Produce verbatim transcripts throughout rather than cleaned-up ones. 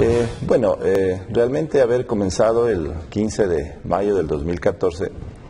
Eh, bueno, eh, realmente haber comenzado el quince de mayo del dos mil catorce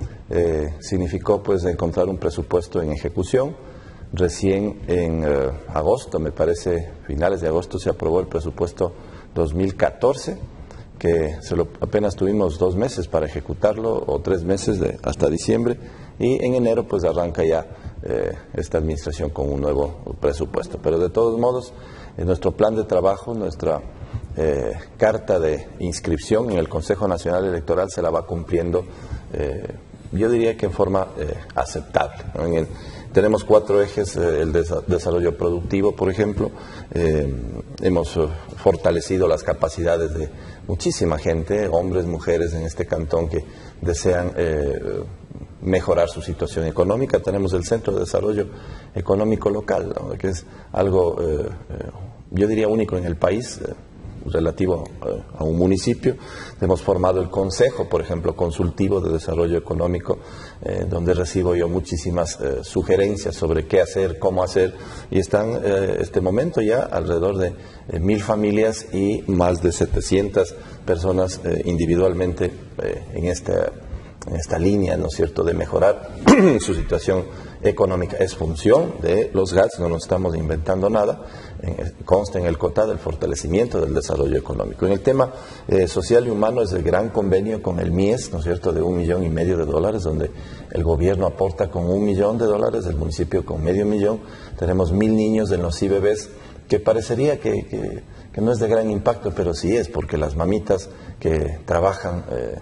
eh, significó pues encontrar un presupuesto en ejecución. Recién en eh, agosto, me parece, finales de agosto, se aprobó el presupuesto dos mil catorce, que se lo, apenas tuvimos dos meses para ejecutarlo, o tres meses de, hasta diciembre, y en enero pues arranca ya eh, esta administración con un nuevo presupuesto. Pero de todos modos, en nuestro plan de trabajo, nuestra eh, carta de inscripción en el Consejo Nacional Electoral se la va cumpliendo, eh, yo diría que en forma eh, aceptable, ¿no? En el, tenemos cuatro ejes, eh, el desa desarrollo productivo, por ejemplo. Eh, hemos eh, fortalecido las capacidades de muchísima gente, hombres, mujeres en este cantón que desean eh, mejorar su situación económica. Tenemos el Centro de Desarrollo Económico Local, ¿no? Que es algo, eh, eh, yo diría, único en el país, eh, relativo eh, a un municipio. Hemos formado el Consejo, por ejemplo, Consultivo de Desarrollo Económico, eh, donde recibo yo muchísimas eh, sugerencias sobre qué hacer, cómo hacer, y están eh, este momento ya alrededor de eh, mil familias y más de setecientas personas eh, individualmente eh, en esta en esta línea, ¿no es cierto?, de mejorar su situación económica. Es función de los G A T S, no nos estamos inventando nada, en, consta en el COTAD el fortalecimiento del desarrollo económico. En el tema eh, social y humano es el gran convenio con el M I E S, ¿no es cierto?, de un millón y medio de dólares, donde el gobierno aporta con un millón de dólares, el municipio con medio millón. Tenemos mil niños en los I B Bs, que parecería que, que, que no es de gran impacto, pero sí es, porque las mamitas que trabajan eh,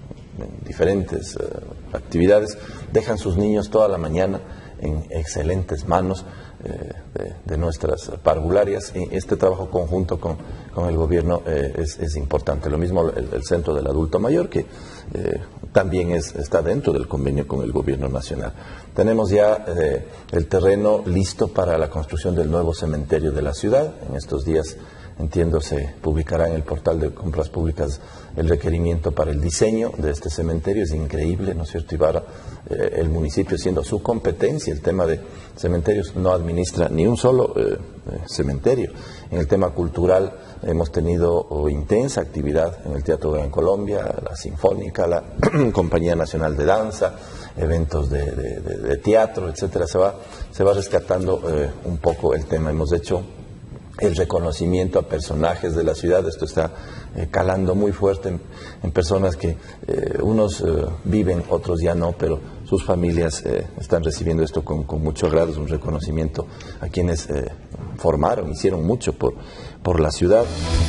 en diferentes uh, actividades, dejan sus niños toda la mañana en excelentes manos eh, de, de nuestras parvularias, y este trabajo conjunto con, con el gobierno eh, es, es importante. Lo mismo el, el Centro del Adulto Mayor, que eh, también es, está dentro del convenio con el gobierno nacional. Tenemos ya eh, el terreno listo para la construcción del nuevo cementerio de la ciudad. En estos días, entiendo, se publicará en el portal de compras públicas el requerimiento para el diseño de este cementerio. Es increíble, ¿no es cierto?, Ibarra, eh, el municipio, siendo su competencia el tema de cementerios, no administra ni un solo eh, eh, cementerio. En el tema cultural hemos tenido oh, intensa actividad en el Teatro Gran Colombia, la Sinfónica, la Compañía Nacional de Danza, eventos de, de, de, de teatro, etcétera. Se va, se va rescatando eh, un poco el tema. Hemos hecho el reconocimiento a personajes de la ciudad. Esto está eh, calando muy fuerte en, en personas que eh, unos eh, viven, otros ya no, pero sus familias eh, están recibiendo esto con, con mucho agrado. Es un reconocimiento a quienes eh, formaron, hicieron mucho por, por la ciudad.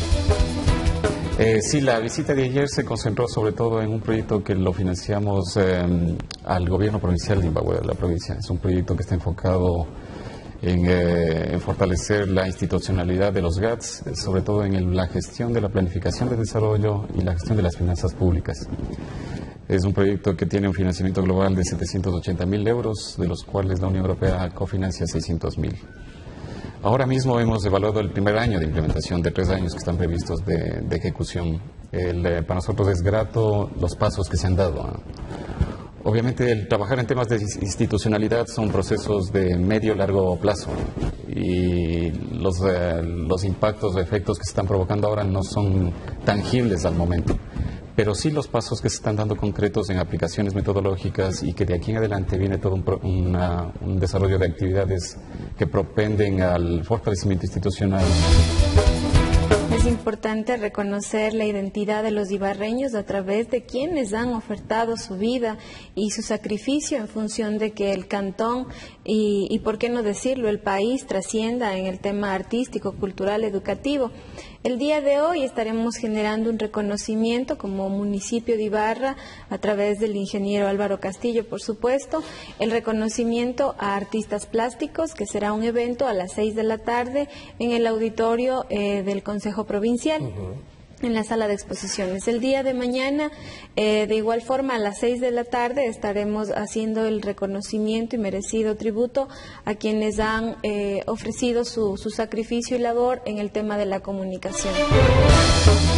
Eh, sí, la visita de ayer se concentró sobre todo en un proyecto que lo financiamos eh, al gobierno provincial de Imbabura, la provincia. Es un proyecto que está enfocado En, eh, en fortalecer la institucionalidad de los G A T S, sobre todo en el, la gestión de la planificación de desarrollo y la gestión de las finanzas públicas. Es un proyecto que tiene un financiamiento global de setecientos ochenta mil euros, de los cuales la Unión Europea cofinancia seiscientos mil. Ahora mismo hemos evaluado el primer año de implementación, de tres años que están previstos de, de ejecución. El, eh, para nosotros es grato los pasos que se han dado. ¿eh? Obviamente, el trabajar en temas de institucionalidad son procesos de medio largo plazo, y los, eh, los impactos o efectos que se están provocando ahora no son tangibles al momento, pero sí los pasos que se están dando concretos en aplicaciones metodológicas, y que de aquí en adelante viene todo un, una, un desarrollo de actividades que propenden al fortalecimiento institucional. Es importante reconocer la identidad de los ibarreños a través de quienes han ofertado su vida y su sacrificio en función de que el cantón y, y por qué no decirlo, el país trascienda en el tema artístico, cultural, educativo. El día de hoy estaremos generando un reconocimiento como municipio de Ibarra a través del ingeniero Álvaro Castillo, por supuesto, el reconocimiento a artistas plásticos, que será un evento a las seis de la tarde en el auditorio eh, del Consejo Provincial. Uh-huh. En la sala de exposiciones. El día de mañana, eh, de igual forma, a las seis de la tarde, estaremos haciendo el reconocimiento y merecido tributo a quienes han eh, ofrecido su, su sacrificio y labor en el tema de la comunicación.